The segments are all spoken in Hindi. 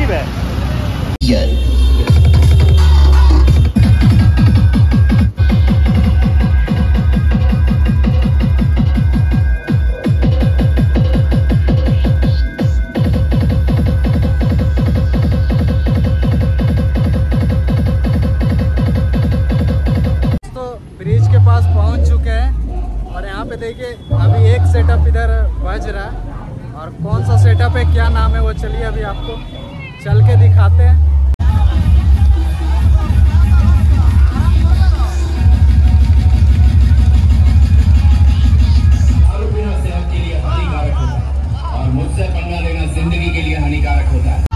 अजीब है। ब्रिज के पास पहुंच चुके हैं और यहाँ पे देखिए अभी एक सेटअप इधर बज रहा है और कौन सा सेटअप है, क्या नाम है, वो चलिए अभी आपको चल के दिखाते हैं। सेहत के लिए हानिकारक होता है और मुझसे पंगा लेना जिंदगी के लिए हानिकारक होता है।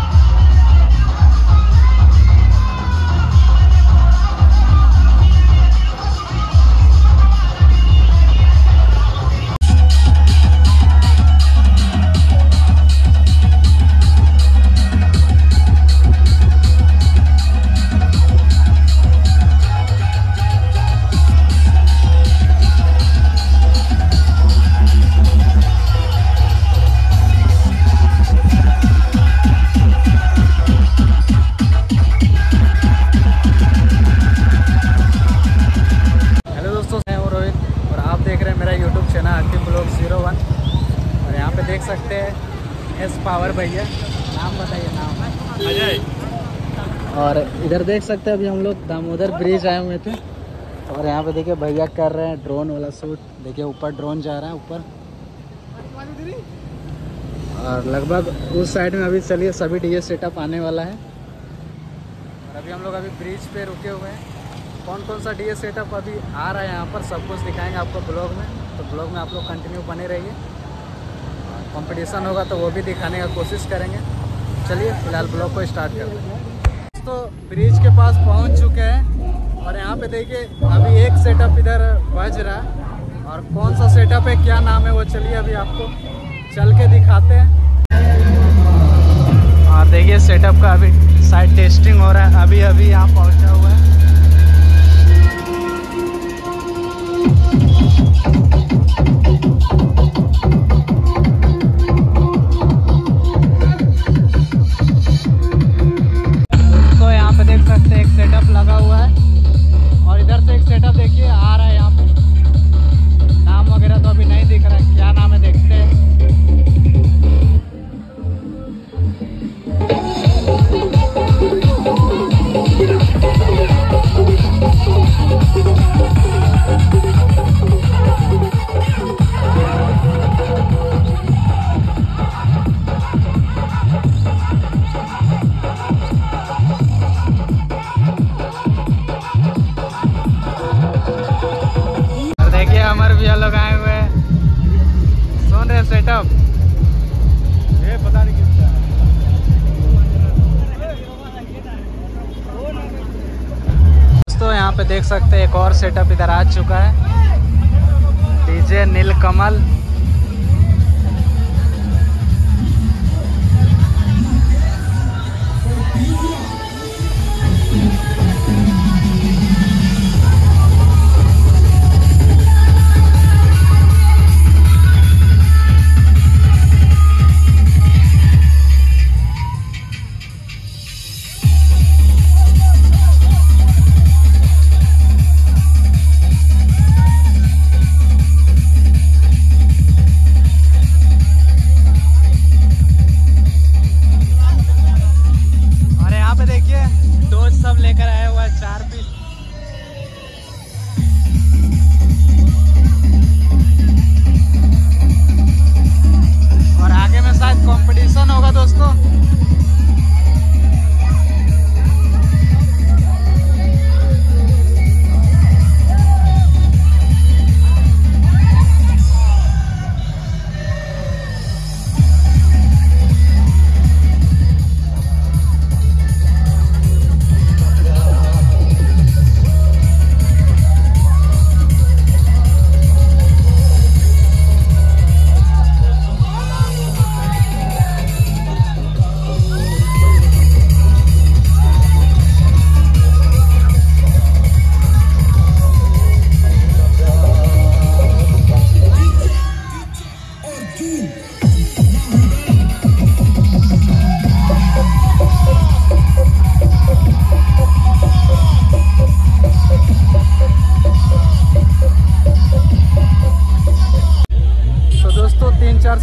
देख सकते हैं एस पावर भैया, नाम बताइए। नाम अजय। और इधर देख सकते हैं अभी हम लोग दामोदर ब्रिज आए हुए थे और यहाँ पे देखिए भैया कर रहे हैं ड्रोन वाला शूट। देखिए ऊपर ड्रोन जा रहा है ऊपर, और लगभग उस साइड में अभी चलिए सभी डीजे सेटअप आने वाला है। और अभी हम लोग अभी ब्रिज पे रुके हुए हैं। कौन कौन सा डीजे सेटअप अभी आ रहा है यहाँ पर सब कुछ दिखाएंगे आपको ब्लॉग में, तो ब्लॉग में आप लोग कंटिन्यू बने रहिए। कंपटीशन होगा तो वो भी दिखाने का कोशिश करेंगे। चलिए फिलहाल ब्लॉग को स्टार्ट करते हैं। तो ब्रिज के पास पहुंच चुके हैं और यहाँ पे देखिए अभी एक सेटअप इधर बज रहा है और कौन सा सेटअप है, क्या नाम है, वो चलिए अभी आपको चल के दिखाते हैं। और देखिए सेटअप का अभी साइड टेस्टिंग हो रहा है, अभी अभी यहाँ पहुँचा हुआ है। एक सेटअप लगा हुआ है और इधर से एक सेटअप देखिए आ रहा है। यहाँ पे नाम वगैरह तो अभी नहीं दिख रहा है, क्या नाम है देखते हैं। हमारे भैया लोग आए हुए हैं, सुन रहे सेटअप, ये पता नहीं किसका। दोस्तों यहाँ पे देख सकते हैं एक और सेटअप इधर आ चुका है, डीजे नीलकमल।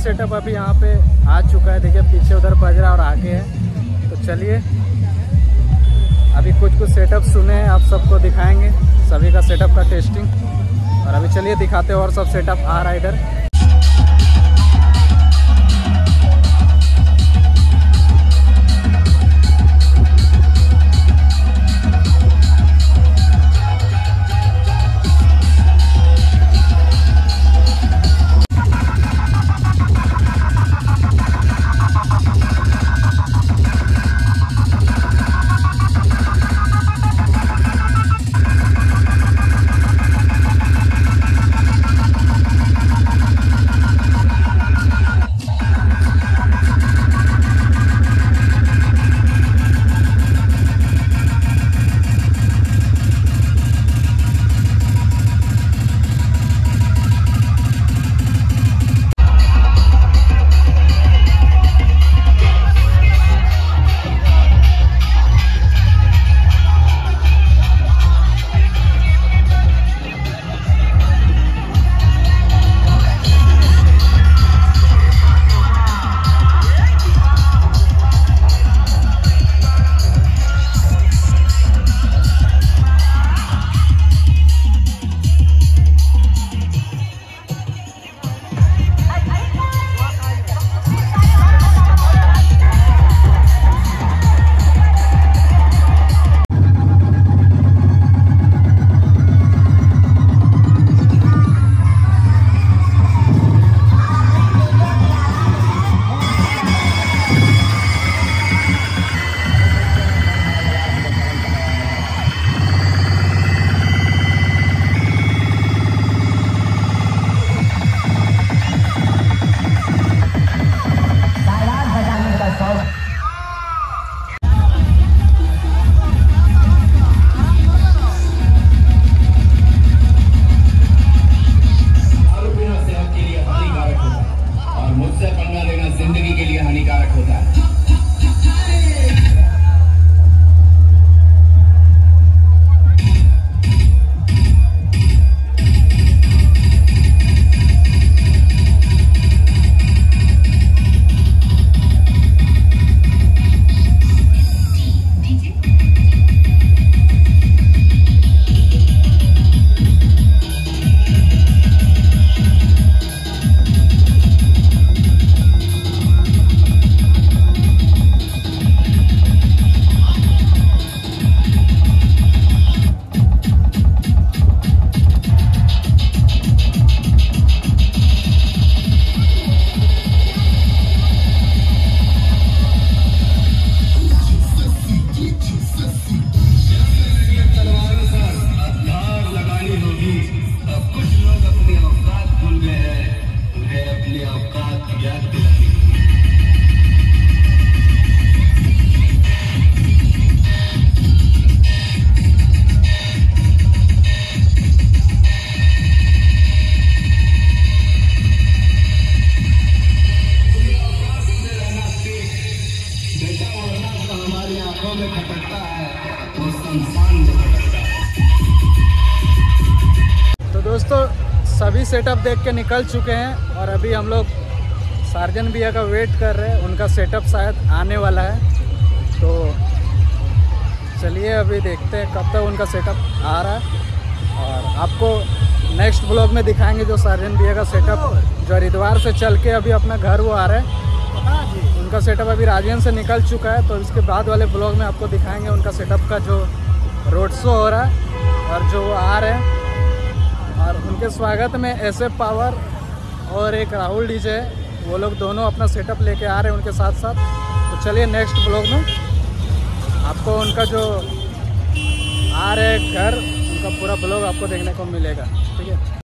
सेटअप अभी यहाँ पे आ चुका है। देखिए पीछे उधर बज रहा और आगे है। तो चलिए अभी कुछ सेटअप सुने हैं, आप सबको दिखाएंगे सभी का सेटअप का टेस्टिंग। और अभी चलिए दिखाते हैं और सब सेटअप आ रहा है इधर। जिंदगी के लिए हानिकारक होता है। तो दोस्तों सभी सेटअप देख के निकल चुके हैं और अभी हम लोग सार्जन भैया का वेट कर रहे हैं। उनका सेटअप शायद आने वाला है, तो चलिए अभी देखते हैं कब तक उनका सेटअप आ रहा है और आपको नेक्स्ट ब्लॉग में दिखाएंगे जो सार्जन भैया का सेटअप जो हरिद्वार से चल के अभी अपना घर वो आ रहा है। उनका सेटअप अभी राजगंज से निकल चुका है, तो इसके बाद वाले ब्लॉग में आपको दिखाएंगे उनका सेटअप का जो रोड शो हो रहा है और जो वो आ रहे हैं। और उनके स्वागत में SF पावर और एक राहुल डीजे, वो लोग दोनों अपना सेटअप लेके आ रहे हैं उनके साथ साथ। तो चलिए नेक्स्ट ब्लॉग में आपको उनका जो आ रहे घर, उनका पूरा ब्लॉग आपको देखने को मिलेगा। ठीक है।